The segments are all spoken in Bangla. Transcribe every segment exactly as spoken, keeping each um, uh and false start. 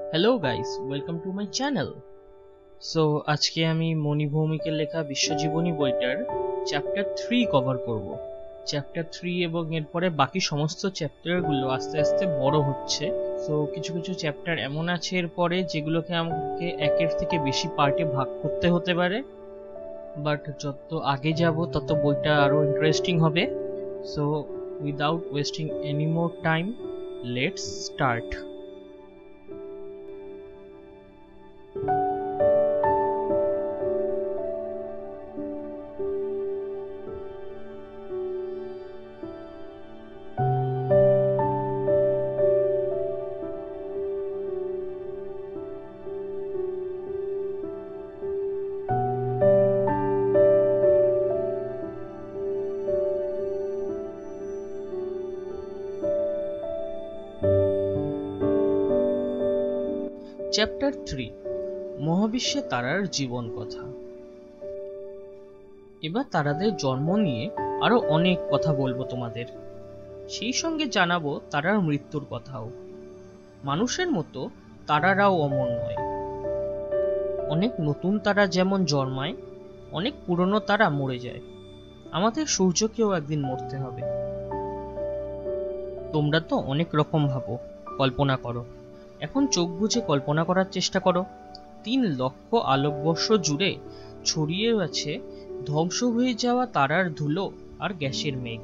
Hello guys, welcome to my channel. So আজকে আমি মণি ভৌমিকের লেখা বিশ্বজীবনী বইটার চ্যাপ্টার থ্রি কভার করব। চ্যাপ্টার থ্রি এবং এরপরে বাকি সমস্ত চ্যাপ্টারগুলো আস্তে আস্তে বড় হচ্ছে। সো কিছু কিছু চ্যাপ্টার এমন আছে এরপরে যেগুলোকে আমাকে একের থেকে বেশি পার্টে ভাগ করতে হতে পারে, বাট যত আগে যাব তত বইটা আরো ইন্টারেস্টিং হবে। So without wasting any more time, let's start. Chapter three, মহাবিশ্বে তারার জীবন কথা। এবার তারাদের জন্ম নিয়ে আরো অনেক কথা বলবো তোমাদের, সেই সঙ্গে জানাবো তারার মৃত্যুর কথাও। মানুষের মতো তারারাও অমর নয়। অনেক নতুন তারা যেমন জন্মায়, অনেক পুরনো তারা মরে যায়। আমাদের সূর্যকেও একদিন মরতে হবে। তোমরা তো অনেক রকম ভাবো, কল্পনা করো। এখন চোখ বুজে কল্পনা করার চেষ্টা করো। তিন লক্ষ আলোকবর্ষ জুড়ে ছড়িয়ে আছে ধ্বংস হয়ে যাওয়া তারার ধুলো আর গ্যাসের মেঘ।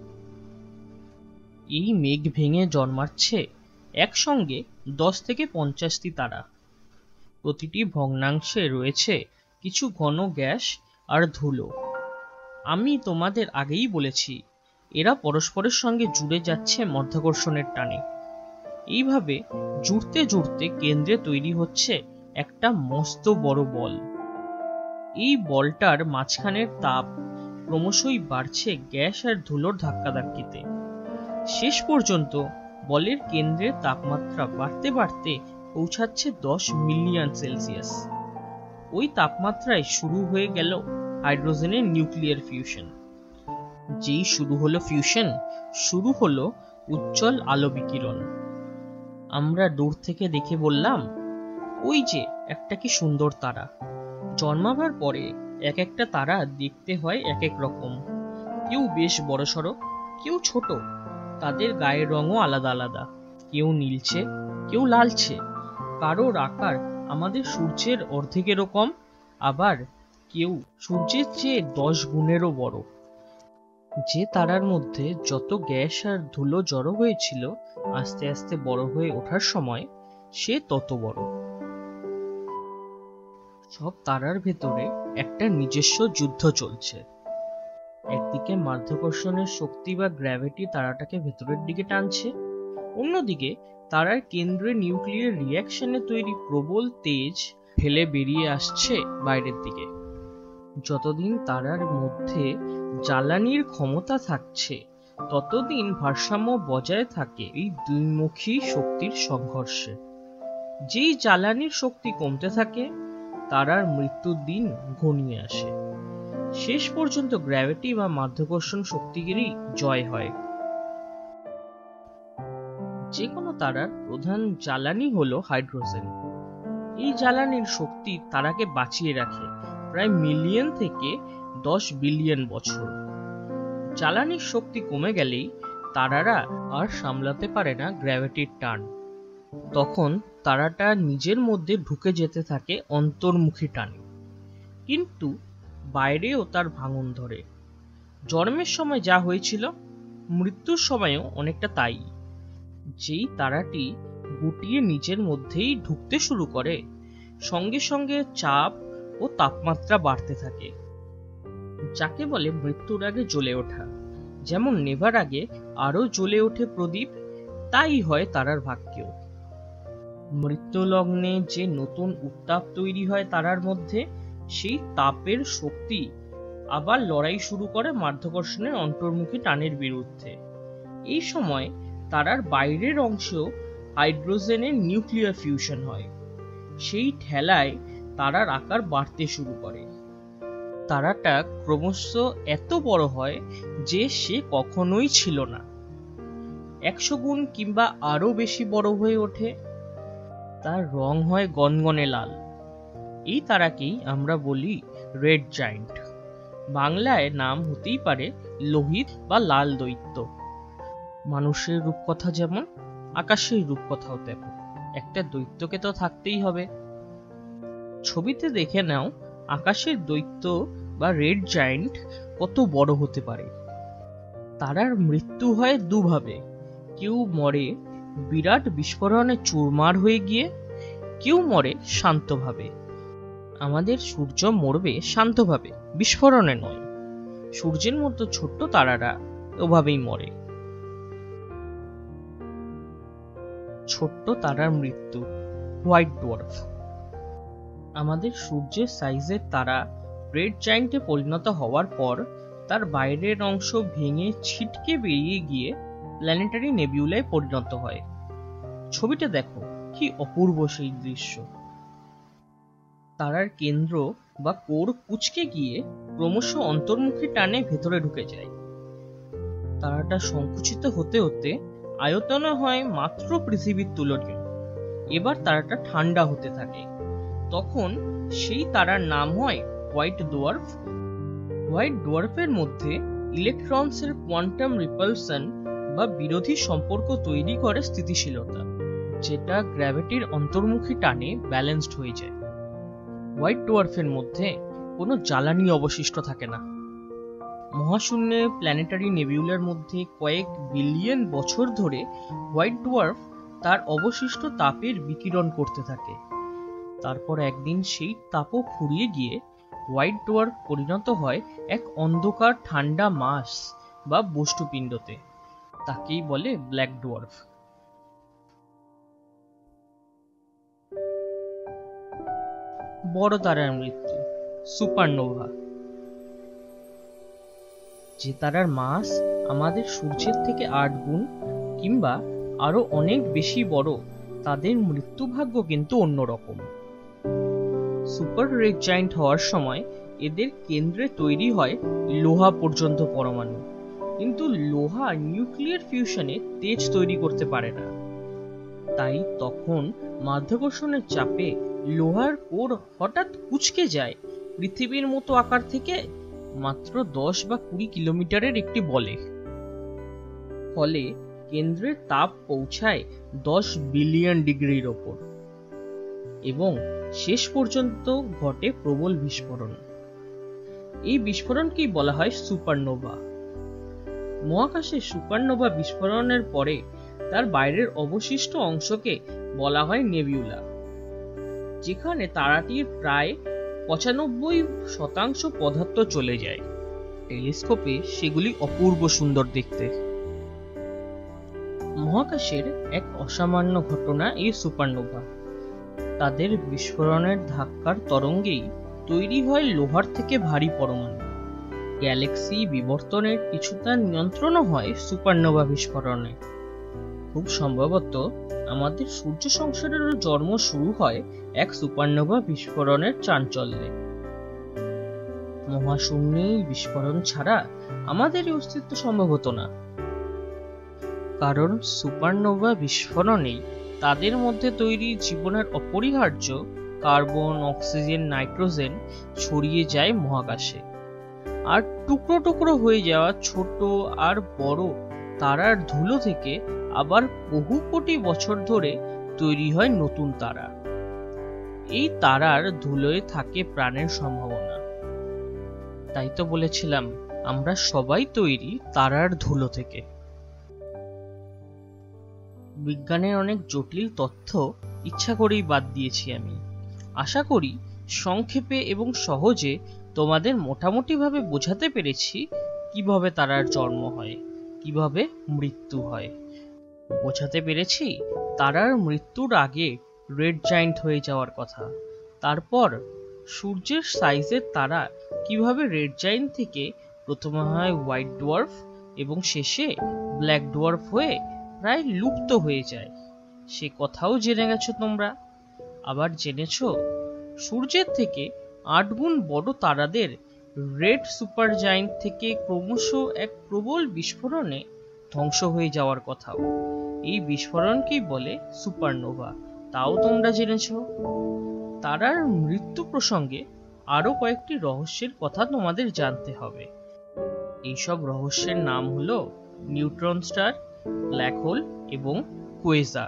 এই মেঘ ভেঙে জন্মাচ্ছে একসঙ্গে দশ থেকে পঞ্চাশটি তারা। প্রতিটি ভগ্নাংশে রয়েছে কিছু ঘন গ্যাস আর ধুলো। আমি তোমাদের আগেই বলেছি, এরা পরস্পরের সঙ্গে জুড়ে যাচ্ছে মাধ্যাকর্ষণের টানে। এইভাবে জুড়তে জুড়তে কেন্দ্রে তৈরি হচ্ছে একটা মস্ত বড় বল। এই বলটার মাঝখানের তাপ ক্রমশই বাড়ছে গ্যাস আর ধুলোর ধাক্কাধাক্কিতে। শেষ পর্যন্ত বলের কেন্দ্রের তাপমাত্রা বাড়তে বাড়তে পৌঁছাচ্ছে দশ মিলিয়ন সেলসিয়াস। ওই তাপমাত্রায় শুরু হয়ে গেল হাইড্রোজেনের নিউক্লিয়ার ফিউশন। যেই শুরু হলো ফিউশন, শুরু হলো উজ্জ্বল আলো বিকিরণ। আমরা দূর থেকে দেখে বললাম, ওই যে একটা কি সুন্দর তারা। জন্মাবার পরে এক একটা তারা দেখতে হয় এক এক রকম। কেউ বেশ বড়সড়, কেউ ছোট। তাদের গায়ের রঙও আলাদা আলাদা। কেউ নীলছে, কেউ লালছে। কারোর আকার আমাদের সূর্যের অর্ধেকেরও কম, আবার কেউ সূর্যের চেয়ে দশ গুণেরও বড়। যে তারার মধ্যে যত গ্যাস আর ধুলো জড়ো হয়েছিল, আস্তে আস্তে বড় হয়ে ওঠার সময় সে তত বড়। সব তারার ভেতরে একটা নিজস্ব যুদ্ধ চলছে। একদিকে মাধ্যাকর্ষণের শক্তি বা গ্র্যাভিটি তারাটাকে ভেতরের দিকে টানছে, অন্যদিকে তারার কেন্দ্রে নিউক্লিয়ার রিঅ্যাকশনে তৈরি প্রবল তেজ ফেলে বেরিয়ে আসছে বাইরের দিকে। যতদিন তারার মধ্যে জ্বালানির ক্ষমতা থাকছে, ততদিন ভারসাম্য বজায় থাকে এই দুইমুখী শক্তির সংঘর্ষে। যেই জ্বালানির শক্তি কমতে থাকে, তারার মৃত্যুর দিন ঘনিয়ে আসে। শেষ পর্যন্ত গ্র্যাভিটি বা মাধ্যাকর্ষণ শক্তিরই জয় হয়। যে কোনো তারার প্রধান জ্বালানি হলো হাইড্রোজেন। এই জ্বালানির শক্তি তারাকে বাঁচিয়ে রাখে প্রায় মিলিয়ন থেকে দশ বিলিয়ন বছর। জ্বালানির শক্তি কমে গেলেই তারারা আর সামলাতে পারে না গ্র্যাভিটির টান। তখন তারাটা নিজের মধ্যে ঢুকে যেতে থাকে অন্তর্মুখী টানে, কিন্তু বাইরেও তার ভাঙন ধরে। জন্মের সময় যা হয়েছিল, মৃত্যুর সময়ও অনেকটা তাই। যেই তারাটি গুটিয়ে নিজের মধ্যেই ঢুকতে শুরু করে, সঙ্গে সঙ্গে চাপ ও তাপমাত্রা বাড়তে থাকে, যাকে বলে মৃত্যুর আগে জ্বলে ওঠা। যেমন নেভার আগে আরো জ্বলে ওঠে প্রদীপ, তাই হয় তারার ভাগ্যেও। মৃত্যু লগ্নে যে নতুন উত্তাপ তৈরি হয় তারার মধ্যে, সেই তাপের শক্তি আবার লড়াই শুরু করে মাধ্যাকর্ষণের অন্তর্মুখী টানের বিরুদ্ধে। এই সময় তারার বাইরের অংশেও হাইড্রোজেনের নিউক্লিয়ার ফিউশন হয়। সেই ঠেলায় তারার আকার বাড়তে শুরু করে। তারাটা ক্রমশ এত বড় হয় যে সে কখনোই ছিল না। একশো গুণ কিংবা আরো বেশি বড় হয়ে ওঠে। তার রং হয় গনগনে লাল। এই তারাকেই আমরা বলি রেড জায়ান্ট। বাংলায় নাম হতেই পারে লোহিত বা লাল দৈত্য। মানুষের রূপকথা যেমন, আকাশের রূপকথাও তেমন। একটা দৈত্যকে তো থাকতেই হবে। ছবিতে দেখে নাও আকাশের দৈত্য বা রেড জায়ান্ট কত বড় হতে পারে। তারার মৃত্যু হয় দুভাবে। কেউ মরে বিরাট বিস্ফোরণে চুরমার হয়ে গিয়ে, কেউ মরে শান্তভাবে। আমাদের সূর্য মরবে শান্তভাবে, বিস্ফোরণে নয়। সূর্যের মতো ছোট্ট তারারা ওভাবেই মরে। ছোট্ট তারার মৃত্যু, হোয়াইট ডোয়ার্ফ। আমাদের সূর্যের সাইজের তারা রেড জায়ান্টে পরিণত হওয়ার পর তার বাইরের অংশ ভেঙে ছিটকে বেরিয়ে গিয়ে প্ল্যানেটারি নেবিউলায় পরিণত হয়। ছবিটা দেখো, কি অপূর্ব সেই দৃশ্য। তারার কেন্দ্র বা কোর কুঁচকে গিয়ে ক্রমশ অন্তর্মুখী টানে ভেতরে ঢুকে যায়। তারাটা সংকুচিত হতে হতে আয়তনে হয় মাত্র পৃথিবীর তুলনীয়। এবার তারাটা ঠান্ডা হতে থাকে। তখন সেই তারার নাম হয় হোয়াইট ডোয়ার্ফ। হোয়াইট ডোয়ার্ফের মধ্যে ইলেকট্রনসের কোয়ান্টাম রিপালশন বা বিরোধী সম্পর্ক তৈরি করে স্থিতিশীলতা, যেটা গ্র্যাভিটির অন্তর্মুখী টানে ব্যালেন্সড হয়ে যায়। হোয়াইট ডোয়ার্ফের মধ্যে কোনো জ্বালানি অবশিষ্ট থাকে না। মহাশূন্যে প্ল্যানেটারি নেবিউলার মধ্যে কয়েক বিলিয়ন বছর ধরে হোয়াইট ডোয়ার্ফ তার অবশিষ্ট তাপের বিকিরণ করতে থাকে। তারপর একদিন সেই তাপও ফুরিয়ে গিয়ে হোয়াইট ডোয়ার্ফ পরিণত হয় এক অন্ধকার ঠান্ডা মাস বা বস্তুপিণ্ডতে। তাকেই বলে ব্ল্যাক ডোয়ার্ফ। বড় তারার মৃত্যু, সুপারনোভা। যে তারার মাস আমাদের সূর্যের থেকে আট গুণ কিংবা আরো অনেক বেশি বড়, তাদের মৃত্যুভাগ্য কিন্তু অন্যরকম। সুপার রেড জায়ান্ট হওয়ার সময় এদের কেন্দ্রে তৈরি হয় লোহা পর্যন্ত পরমাণু, কিন্তু লোহা নিউক্লিয়ার ফিউশনে তেজ তৈরি করতে পারে না। তাই তখন মাধ্যাকর্ষণের চাপে লোহার কোর হঠাৎ কুঁচকে যায় পৃথিবীর মতো আকার থেকে মাত্র দশ বা কুড়ি কিলোমিটারের একটি বলে। ফলে কেন্দ্রের তাপ পৌঁছায় দশ বিলিয়ন ডিগ্রির ওপর এবং শেষ পর্যন্ত ঘটে প্রবল বিস্ফোরণ। এই বিস্ফোরণকেই বলা হয় সুপারনোভা। মহাকাশে সুপারনোভা বিস্ফোরণের পরে তার বাইরের অবশিষ্ট অংশকে বলা হয় নেবিউলা, যেখানে তারাটির প্রায় পঁচানব্বই শতাংশ পদার্থ চলে যায়। টেলিস্কোপে সেগুলি অপূর্ব সুন্দর দেখতে। মহাকাশের এক অসামান্য ঘটনা এই সুপারনোভা। তাদের বিস্ফোরণের ধাক্কার তরঙ্গেই তৈরি হয় লোহার থেকে ভারী পরমাণু। গ্যালাক্সি বিবর্তনের কিছুটা নিয়ন্ত্রণও হয় সুপারনোভা বিস্ফোরণে। খুব সম্ভবত আমাদের সূর্য সংসারেরও জন্ম শুরু হয় এক সুপারনোভা বিস্ফোরণের চাঞ্চল্যে। মহাশূন্যে বিস্ফোরণ ছাড়া আমাদের অস্তিত্ব সম্ভব হতো না, কারণ সুপারনোভা বিস্ফোরণেই তাদের মধ্যে তৈরি জীবনের অপরিহার্য কার্বন, অক্সিজেন, নাইট্রোজেন ছড়িয়ে যায় মহাকাশে। আর টুকরো টুকরো হয়ে যাওয়া ছোট আর বড় তারার ধুলো থেকে আবার বহু কোটি বছর ধরে তৈরি হয় নতুন তারা। এই তারার ধুলোয় থাকে প্রাণের সম্ভাবনা। তাই তো বলেছিলাম আমরা সবাই তৈরি তারার ধুলো থেকে। বিজ্ঞানের অনেক জটিল তথ্য ইচ্ছা করেই বাদ দিয়েছি আমি। আশা করি সংক্ষেপে এবং সহজে তোমাদের মোটামুটি ভাবে বোঝাতে পেরেছি কিভাবে তারার জন্ম হয়, কিভাবে মৃত্যু হয়। বোঝাতে পেরেছি তারার মৃত্যুর আগে রেড জায়ান্ট হয়ে যাওয়ার কথা, তারপর সূর্যের সাইজের তারা কিভাবে রেড জায়ান্ট থেকে প্রথমে হয় হোয়াইট ডোয়ার্ফ এবং শেষে ব্ল্যাক ডোয়ার্ফ হয়ে প্রায় লুপ্ত হয়ে যায়, সে কথাও জেনে গেছো তোমরা। আবার জেনেছো সূর্যের থেকে আট গুণ বড় তারাদের রেড সুপার জায়ান্ট থেকে ক্রমশ এক প্রবল বিস্ফোরণে ধ্বংস হয়ে যাওয়ার কথাও। এই বিস্ফোরণকেই বলে সুপারনোভা। তাও তোমরা জেনেছ। তারার মৃত্যু প্রসঙ্গে আরো কয়েকটি রহস্যের কথা তোমাদের জানতে হবে। এইসব রহস্যের নাম হলো নিউট্রন স্টার, ব্ল্যাক হোল এবং কোয়েজার।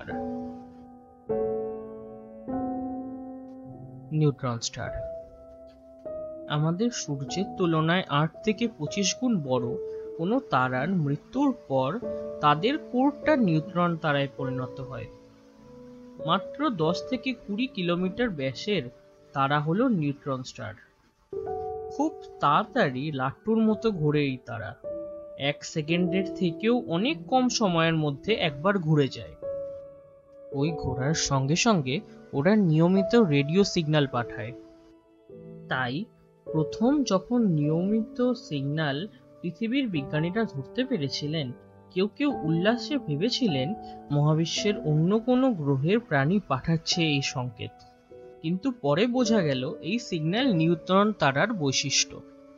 নিউট্রন স্টার আমাদের সূর্যের তুলনায় আট থেকে পঁচিশ গুণ বড় কোনো তারার মৃত্যুর পর তাদের কোরটা নিউট্রন তারায় পরিণত হয়। মাত্র দশ থেকে কুড়ি কিলোমিটার ব্যাসের তারা হলো নিউট্রন স্টার। খুব তাড়াতাড়ি লাট্টুর মতো ঘোরে এই তারা। এক সেকেন্ডের থেকেও অনেক কম সময়ের মধ্যে একবার ঘুরে যায়। ওই ঘোরার সঙ্গে সঙ্গে ওরা নিয়মিত রেডিও সিগন্যাল পাঠায়। তাই প্রথম যখন নিয়মিত সিগন্যাল পৃথিবীর বিজ্ঞানীরা ধরতে পেরেছিলেন, কেউ কেউ উল্লাসে ভেবেছিলেন মহাবিশ্বের অন্য কোনো গ্রহের প্রাণী পাঠাচ্ছে এই সংকেত। কিন্তু পরে বোঝা গেল এই সিগন্যাল নিউট্রন তারার বৈশিষ্ট্য।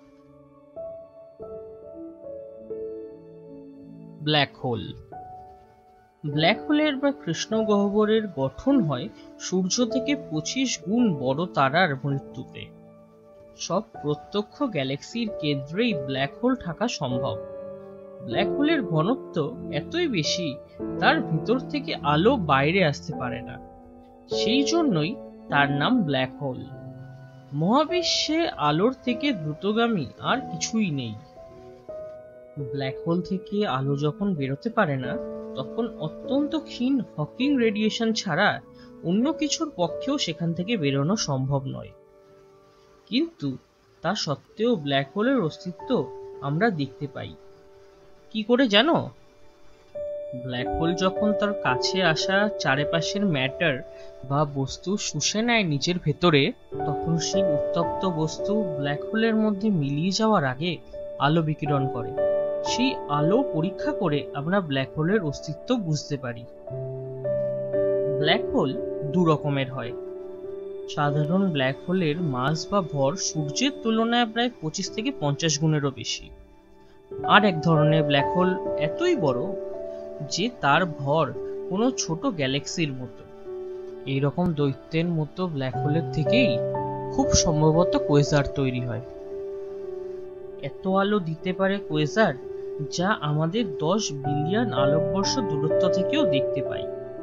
Black hole. ব্ল্যাক হোলের বা কৃষ্ণগহ্বরের গঠন হয় সূর্য থেকে পঁচিশ গুণ বড় তারার মৃত্যুতে। সব প্রত্যক্ষ গ্যালাক্সির কেন্দ্রেই ব্ল্যাক হোল থাকা সম্ভব। ব্ল্যাক হোলের ঘনত্ব এতই বেশি, তার ভিতর থেকে আলো বাইরে আসতে পারে না। সেই জন্যই তার নাম ব্ল্যাক হোল। মহাবিশ্বে আলোর থেকে দ্রুতগামী আর কিছুই নেই। ব্ল্যাক হোল থেকে আলো যখন বেরোতে পারে না, তখন অত্যন্ত ক্ষীণ হকিং রেডিয়েশন ছাড়া অন্য কিছুর পক্ষেও সেখান থেকে বেরোনো সম্ভব নয়। কিন্তু তা সত্ত্বেও ব্ল্যাক হোলের অস্তিত্ব আমরা দেখতে পাই। কি করে জানো? ব্ল্যাক হোল যখন তার কাছে আসা চারপাশের ম্যাটার বা বস্তু শুষে নেয় নিজের ভেতরে, তখন সেই উত্তপ্ত বস্তু ব্ল্যাক হোলের মধ্যে মিলিয়ে যাওয়ার আগে আলো বিকিরণ করে। সেই আলো পরীক্ষা করে আমরা ব্ল্যাক হোলের অস্তিত্ব বুঝতে পারি। ব্ল্যাক হোল দু রকমের হয়। সাধারণ ব্ল্যাক হোলের মাস বা ভর সূর্যের তুলনায় প্রায় পঁচিশ থেকে পঞ্চাশ গুণেরও বেশি। আর এক ধরনের ব্ল্যাক হোল এতই বড় যে তার ভর কোনো ছোট গ্যালাক্সির মতো। এইরকম দৈত্যের মতো ব্ল্যাক হোলের থেকেই খুব সম্ভবত কোয়েজার তৈরি হয়। এত আলো দিতে পারে কোয়েজার, যা আমাদের দশ বিলিয়ন আলোকবর্ষ দূরত্ব থেকেও দেখতে পাই।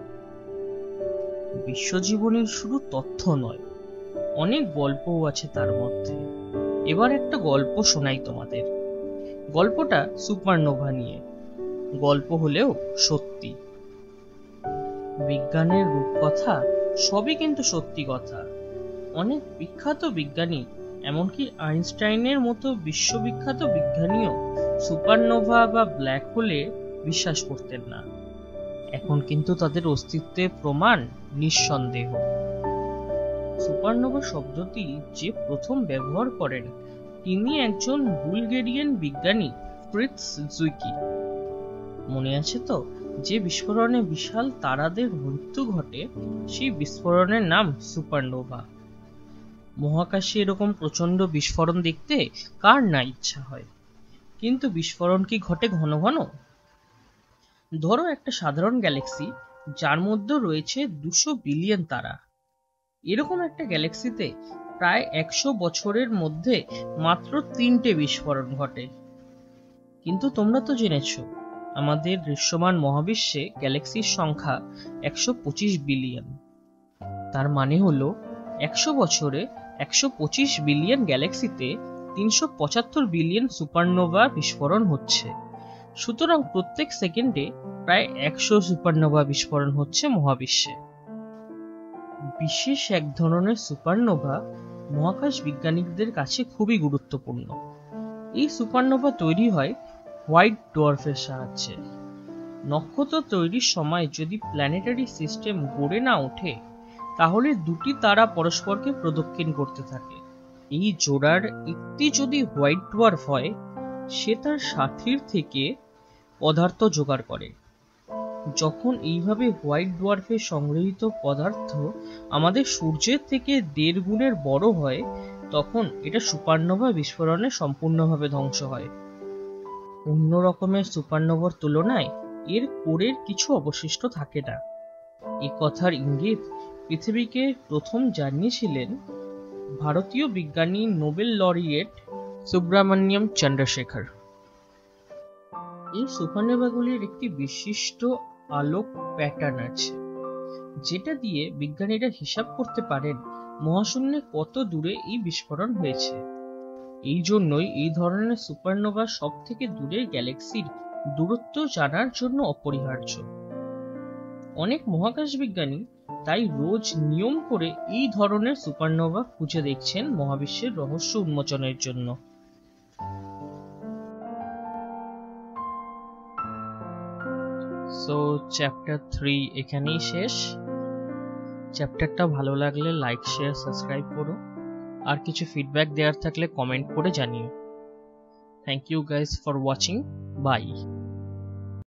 বিশ্বজীবনের শুধু তথ্য নয়, অনেক গল্পও আছে তার মধ্যে। এবার একটা গল্প শোনাই তোমাদের। গল্পটা সুপারনোভা নিয়ে। গল্প হলেও সত্যি। বিজ্ঞানের রূপকথা সবই কিন্তু সত্যি কথা। অনেক বিখ্যাত বিজ্ঞানী, এমনকি আইনস্টাইনের মতো বিশ্ববিখ্যাত বিজ্ঞানীও সুপারনোভা বা ব্ল্যাক হোলে বিশ্বাস করতেন না। এখন কিন্তু তাদের অস্তিত্বের প্রমাণ নিঃসন্দেহ। সুপারনোভা শব্দটি যে প্রথম ব্যবহার করেন, তিনি একজন বুলগেরিয়ান বিজ্ঞানী ফ্রিটজ জুইকি। মনে আছে তো, যে বিস্ফোরণে বিশাল তারাদের মৃত্যু ঘটে, সেই বিস্ফোরণের নাম সুপারনোভা। মহাকাশে এরকম প্রচন্ড বিস্ফোরণ দেখতে কার না ইচ্ছা হয়, কিন্তু বিস্ফোরণ কি ঘটে ঘন ঘন? ধরো একটা সাধারণ গ্যালাক্সি, যার মধ্যে রয়েছে দুশো বিলিয়ন তারা। এরকম একটা গ্যালাক্সিতে প্রায় একশো বছরের মধ্যে মাত্র তিনটে বিস্ফোরণ ঘটে। কিন্তু তোমরা তো জেনেছো, আমাদের দৃশ্যমান মহাবিশ্বে গ্যালাক্সির সংখ্যা একশো পঁচিশ বিলিয়ন। তার মানে হলো একশো বছরে একশো পঁচিশ বিলিয়ন গ্যালাক্সিতে তিনশো পঁচাত্তর বিলিয়ন সুপারনোভা বিস্ফোরণ হচ্ছে। সুতরাং প্রত্যেক সেকেন্ডে প্রায় একশো সুপারনোভা বিস্ফোরণ হচ্ছে মহাবিশ্বে। বিশেষ এক ধরনের সুপারনোভা মহাকাশ বিজ্ঞানীদের কাছে খুবই গুরুত্বপূর্ণ। এই সুপারনোভা তৈরি হয় হোয়াইট ডোয়ার্ফের সাহায্যে। নক্ষত্র তৈরির সময় যদি প্ল্যানেটারি সিস্টেম গড়ে না ওঠে, তাহলে দুটি তারা পরস্পরকে প্রদক্ষিণ করতে থাকে। এই জোড়ার একটি যদি হোয়াইট ডোয়ার্ফ হয়, সে তার সাথীর থেকে পদার্থ জোগাড় করে। যখন এইভাবে হোয়াইট ডোয়ার্ফে সংগৃহীত পদার্থ আমাদের সূর্যের থেকে দেড় গুণের বড় হয়, তখন এটা সুপারনোভা বিস্ফোরণে সম্পূর্ণভাবে ধ্বংস হয়। অন্য রকমের সুপারনোভার তুলনায় এর কোরের কিছু অবশিষ্ট থাকে না। এ কথার ইঙ্গিত পৃথিবীকে প্রথম জানিয়েছিলেন ভারতীয় বিজ্ঞানী নোবেল লরিয়েট সুব্রমণিয়াম চন্দ্রশেখর। এই সুপারনোভাগুলির একটি বিশিষ্ট আলোক প্যাটার্ন আছে, যেটা দিয়ে বিজ্ঞানীরা হিসাব করতে পারেন মহাশূন্যে কত দূরে এই বিস্ফোরণ হয়েছে। এই জন্যই এই ধরনের সুপারনোভা সব থেকে দূরের গ্যালাক্সির দূরত্ব জানার জন্য অপরিহার্য। অনেক মহাকাশ বিজ্ঞানী তাই রোজ নিয়ম করে এই ধরনের সুপারনোভা খুঁজে দেখছেন মহাবিশ্বের রহস্য উন্মোচনের জন্য। সো চ্যাপ্টার থ্রি এখানেই শেষ। চ্যাপ্টারটা ভালো লাগলে লাইক, শেয়ার, সাবস্ক্রাইব করো। আর কিছু ফিডব্যাক দেওয়ার থাকলে কমেন্ট করে জানিও। Thank you guys for watching. By.